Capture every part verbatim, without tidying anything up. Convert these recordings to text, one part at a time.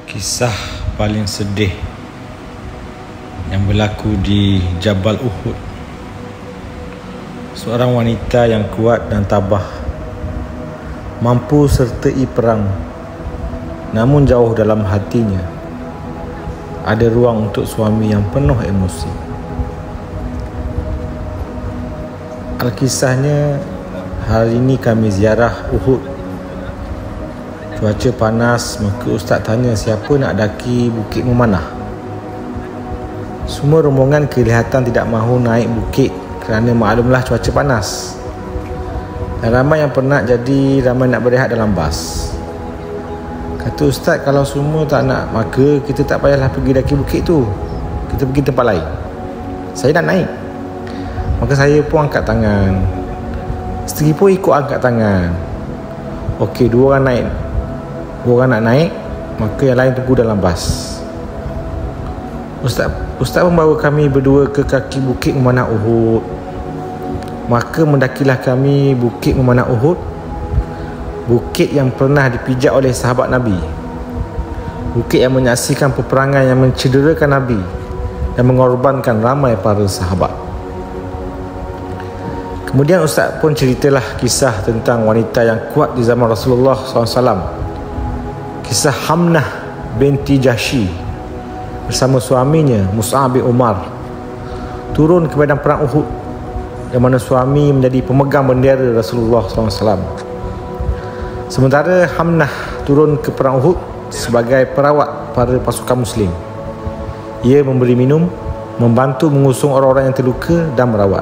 Kisah paling sedih yang berlaku di Jabal Uhud. Seorang wanita yang kuat dan tabah, mampu sertai perang, namun jauh dalam hatinya ada ruang untuk suami yang penuh emosi. Alkisahnya, hari ini kami ziarah Uhud. Cuaca panas, maka ustaz tanya siapa nak daki Bukit Memanah. Semua rombongan kelihatan tidak mahu naik bukit kerana maklumlah cuaca panas. Dan ramai yang penat, jadi ramai nak berehat dalam bas. Kata ustaz, kalau semua tak nak, maka kita tak payahlah pergi daki bukit tu, kita pergi tempat lain. Saya nak naik. Maka saya pun angkat tangan, isteri pun ikut angkat tangan. Okey, dua orang naik. Dua orang nak naik, maka yang lain tunggu dalam bas. Ustaz Ustaz membawa kami berdua ke kaki Bukit Memanah Uhud. Maka mendakilah kami Bukit Memanah Uhud, bukit yang pernah dipijak oleh sahabat Nabi, bukit yang menyaksikan peperangan yang mencederakan Nabi dan mengorbankan ramai para sahabat. Kemudian Ustaz pun ceritalah kisah tentang wanita yang kuat di zaman Rasulullah sallallahu alaihi wasallam. Kisah Hamnah binti Jahsy bersama suaminya Mus'ab bin Umar turun ke medan perang Uhud, yang mana suami menjadi pemegang bendera Rasulullah sallallahu alaihi wasallam. Sementara Hamnah turun ke perang Uhud sebagai perawat para pasukan Muslim. Ia memberi minum, membantu mengusung orang-orang yang terluka dan merawat.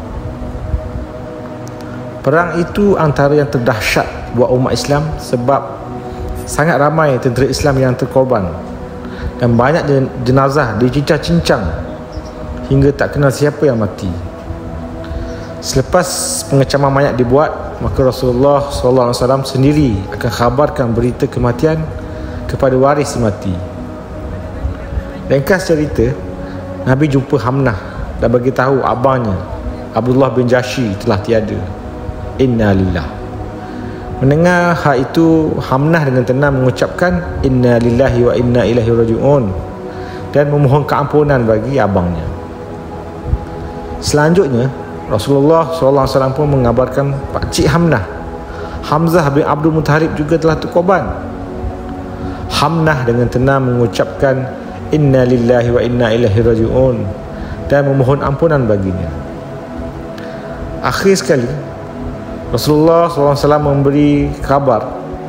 Perang itu antara yang terdahsyat buat umat Islam sebab sangat ramai tentera Islam yang terkorban dan banyak jenazah dicincang-cincang hingga tak kenal siapa yang mati. Selepas pengecaman mayat dibuat, maka Rasulullah sallallahu alaihi wasallam sendiri akan khabarkan berita kematian kepada waris mati. Ringkas cerita, Nabi jumpa Hamnah dan bagi tahu abangnya Abdullah bin Jahsy telah tiada. Inna lillah. Mendengar hal itu, Hamnah dengan tenang mengucapkan inna lillahi wa inna ilaihi raji'un dan memohon keampunan bagi abangnya. Selanjutnya, Rasulullah sallallahu alaihi wasallam pun mengabarkan pakcik Hamnah, Hamzah bin Abdul Muttalib juga telah terkorban. Hamnah dengan tenang mengucapkan inna lillahi wa inna ilaihi raji'un dan memohon ampunan baginya. Akhir sekali, Rasulullah sallallahu alaihi wasallam memberi khabar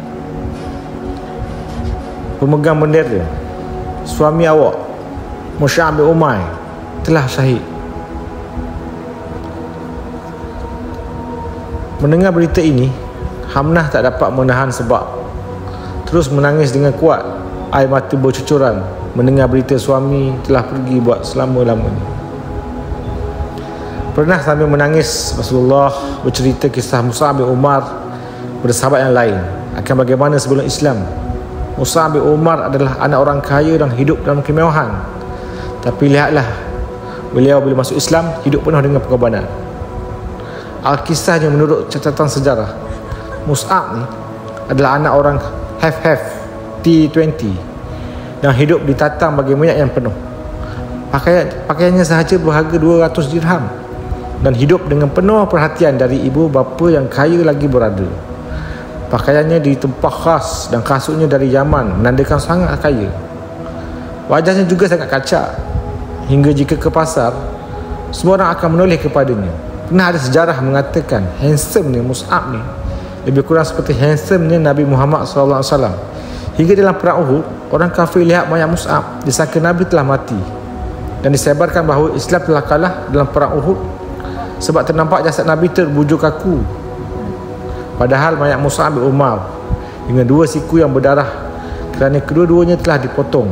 pemegang bendera, suami awak Mus'ab bin Umair telah syahid. Mendengar berita ini, Hamnah tak dapat menahan sebab terus menangis dengan kuat. Air mata bercucuran mendengar berita suami telah pergi buat selama-lamanya. Pernah sambil menangis, Rasulullah bercerita kisah Mus'ab bin Umar bersahabat yang lain akan bagaimana sebelum Islam Mus'ab bin Umar adalah anak orang kaya dan hidup dalam kemewahan. Tapi lihatlah, beliau bila masuk Islam hidup penuh dengan pengorbanan. Alkisahnya menurut catatan sejarah, Mus'ab ni adalah anak orang have-have T dua puluh yang hidup ditatang bagi minyak yang penuh. Pakaian, pakaiannya sahaja berharga dua ratus dirham dan hidup dengan penuh perhatian dari ibu bapa yang kaya lagi berada. Pakaiannya ditempah khas dan kasutnya dari Yaman menandakan sangat kaya. Wajahnya juga sangat kacak, hingga jika ke pasar, semua orang akan menoleh kepadanya. Pernah ada sejarah mengatakan handsome ni Mus'ab ni lebih kurang seperti handsome ni Nabi Muhammad sallallahu alaihi wasallam. Hingga dalam perang Uhud, orang kafir lihat mayat Mus'ab, disangka Nabi telah mati, dan disebarkan bahawa Islam telah kalah dalam perang Uhud sebab ternampak jasad Nabi terbujur kaku. Padahal mayat Mus'ab bin Umar dengan dua siku yang berdarah kerana kedua-duanya telah dipotong,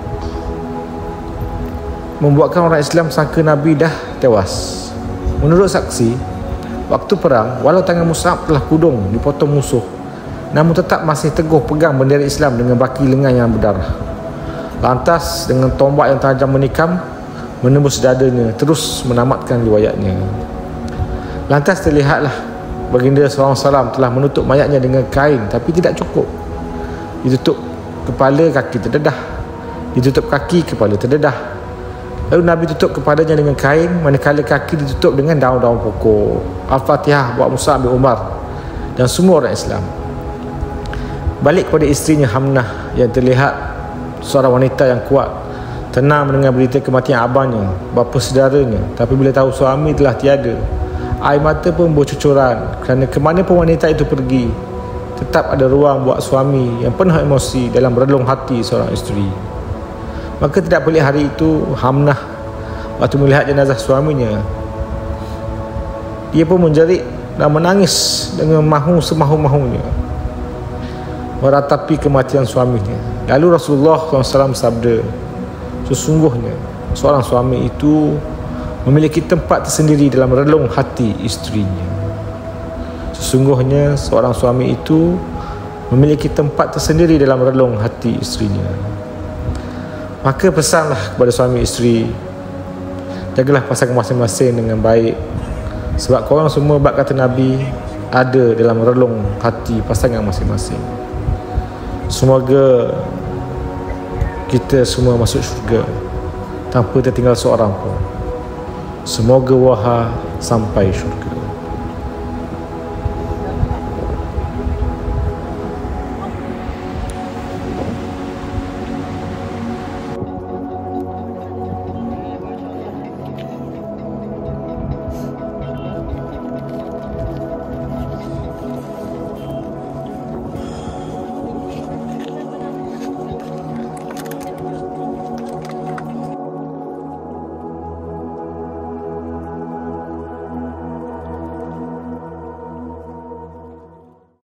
membuatkan orang Islam sangka Nabi dah tewas. Menurut saksi, waktu perang, walau tangan Mus'ab telah kudung dipotong musuh, namun tetap masih teguh pegang bendera Islam dengan baki lengan yang berdarah. Lantas dengan tombak yang tajam menikam menembus dadanya, terus menamatkan riwayatnya. Lantas terlihatlah baginda sallallahu alaihi wasallam telah menutup mayatnya dengan kain, tapi tidak cukup. Ditutup kepala, kaki terdedah. Ditutup kaki, kepala terdedah. Lalu Nabi tutup kepadanya dengan kain, manakala kaki ditutup dengan daun-daun pokok. Al-Fatihah buat Mus'ab bin Umar dan semua orang Islam. Balik kepada isterinya Hamnah yang terlihat seorang wanita yang kuat, tenang mendengar berita kematian abangnya, bapa saudaranya. Tapi bila tahu suami telah tiada, air mata pun bercucuran, kerana ke mana pun wanita itu pergi, tetap ada ruang buat suami yang penuh emosi dalam relung hati seorang isteri. Maka tidak pelik hari itu Hamnah waktu melihat jenazah suaminya, dia pun menjerit dan menangis dengan mahu semahu-mahunya meratapi kematian suaminya. Lalu Rasulullah sallallahu alaihi wasallam sabda, sesungguhnya seorang suami itu memiliki tempat tersendiri dalam relung hati isterinya. Sesungguhnya seorang suami itu memiliki tempat tersendiri dalam relung hati isterinya. Maka pesanlah kepada suami isteri, jagalah pasangan masing-masing dengan baik, sebab korang semua, bab kata Nabi, ada dalam relung hati pasangan masing-masing. Semoga kita semua masuk syurga tanpa tertinggal seorang pun. Semoga wahai sampai syurga.